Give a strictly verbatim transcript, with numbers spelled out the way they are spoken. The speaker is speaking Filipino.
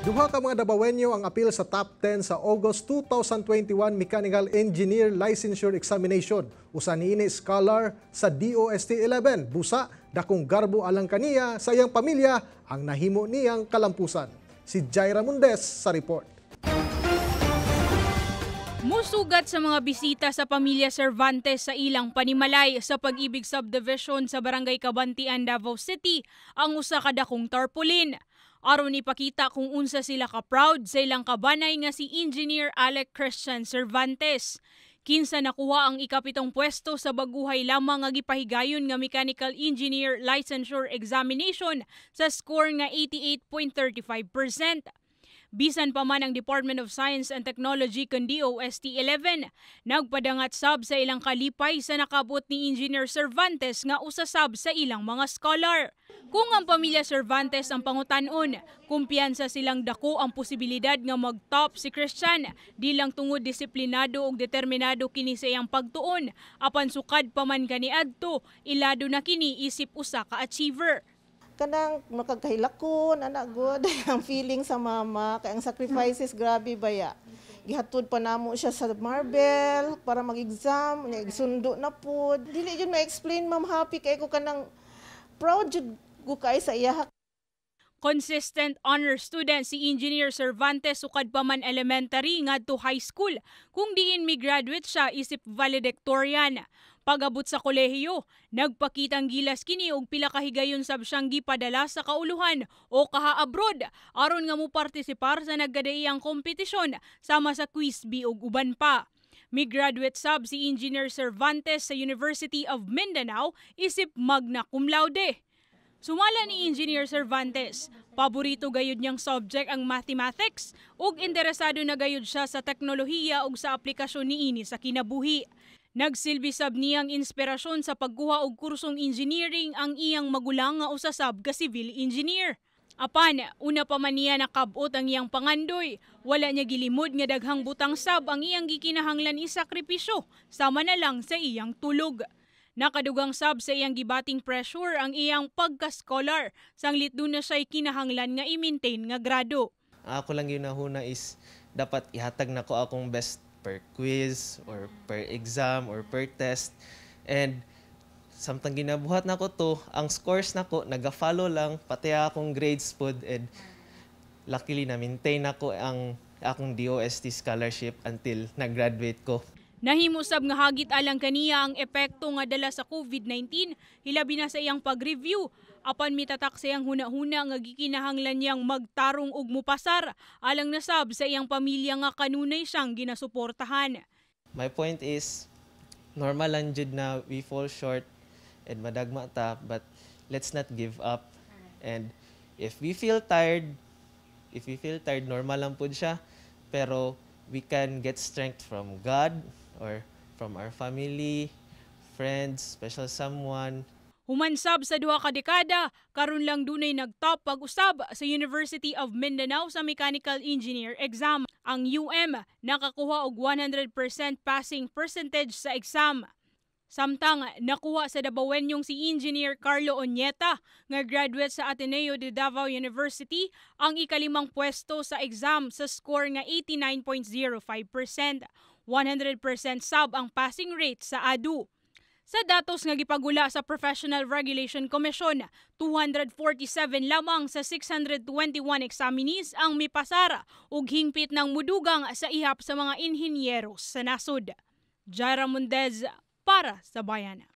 Duha ka mga Dabawenyo ang apil sa top ten sa August two thousand twenty-one Mechanical Engineer Licensure Examination. Usa niini scholar sa D O S T eleven. Busa, dakong garbo alang kaniya sa iyang pamilya ang nahimo niyang kalampusan. Si Jaira Mundez sa report. Musugat sa mga bisita sa pamilya Cervantes sa ilang panimalay sa Pag-ibig Subdivision sa Barangay Cabantian, Davao City ang usa ka dakong tarpaulin. Aron ipakita kung unsa sila ka-proud sa ilang kabanay nga si Engineer Alec Christian Cervantes. Kinsa nakuha ang ikapitong pwesto sa baguhay lamang nga gipahigayon nga Mechanical Engineer Licensure Examination sa score nga eighty-eight point three five percent. Bisan pa man ang Department of Science and Technology kun D O S T eleven, nagpadangat sab sa ilang kalipay sa nakabot ni Engineer Cervantes nga usasab sa ilang mga scholar. Kung ang pamilya Cervantes ang pangutan-on, kumpiyansa silang dako ang posibilidad nga mag-top si Christian, di lang tungod disiplinado ug determinado kini sa iyang pagtuon, apan sukad pa man kaniadto, ilado na kini isip usa ka achiever. Kanang makagkahilakon, anak good, ang feeling sa mama, kaya ang sacrifices, grabe baya. Gihatod pa namo siya sa Marble para mag-exam, sundo na po. Dili yun ma-explain, ma'am, happy kay ko kanang proud jud ko kay sa iya. Consistent honor student si Engineer Cervantes sukad pa man elementary ngadto high school. Kung diin mi graduate siya isip valedictorian. Pag-abot sa kolehiyo, nagpakitang gilas kini og pila ka higayon sab siyang gipadala sa kauluhan o kaha-abroad aron nga mo partisipar sa nagkadaiyang kompetisyon sama sa quiz bee ug uban pa. Mi graduate sab si Engineer Cervantes sa University of Mindanao isip magna cum laude. Sumala ni Engineer Cervantes, paborito gayud niyang subject ang mathematics ug interesado na gayud siya sa teknolohiya ug sa aplikasyon niini sa kinabuhi. Nagsilbi sab niyang inspirasyon sa pagkuha og kursong engineering ang iyang magulang nga usasab ka civil engineer. Apan, una pa man niya nakabot ang iyang pangandoy, wala niya gilimod nga daghang butang sab ang iyang gikinahanglan isakripisyo, sama na lang sa iyang tulog. Nakadugang sab sa iyang gibating pressure ang iyang pagka-scholar, sanglit doon na siya'y kinahanglan nga i-maintain nga grado. Ako lang yun nahuna is dapat ihatag na ko akong best per quiz or per exam or per test. And samtang ginabuhat na ko to, ang scores na ko, naga-follow lang, pati akong grades pod, and luckily na-maintain ako ang akong D O S T scholarship until nag-graduate ko. Nahimo sab nga hagit alang kaniya ang epekto nga dala sa COVID nineteen, hilabi na sa iyang pag-review. Apan mitatak sa iyang huna-huna nga gikinahanglan niyang magtarong ug mupasar, alang nasab sa iyang pamilya nga kanunay siyang ginasuportahan. My point is, normal lang jud na we fall short and madagma ta, but let's not give up. And if we feel tired, if we feel tired, normal lang pud siya, pero we can get strength from God or from our family, friends, special someone. Humansab sa duha ka dekada, karon lang dunay nagtop pag-usab sa University of Mindanao sa Mechanical Engineer exam. Ang U M nakakuha og one hundred percent passing percentage sa exam. Samtang nakuha sa Dabawenyong si Engineer Carlo Onyeta nga graduate sa Ateneo de Davao University ang ikalimang pwesto sa exam sa score nga eighty-nine point zero five percent. one hundred percent sab ang passing rate sa A D U. Sa datos nga gipagula sa Professional Regulation Commission, two hundred forty-seven lamang sa six hundred twenty-one examinees ang mipasara ug hingpit ng mudugang sa ihap sa mga inhinyeros sa nasud. Jaira Mundez para sa Bayan.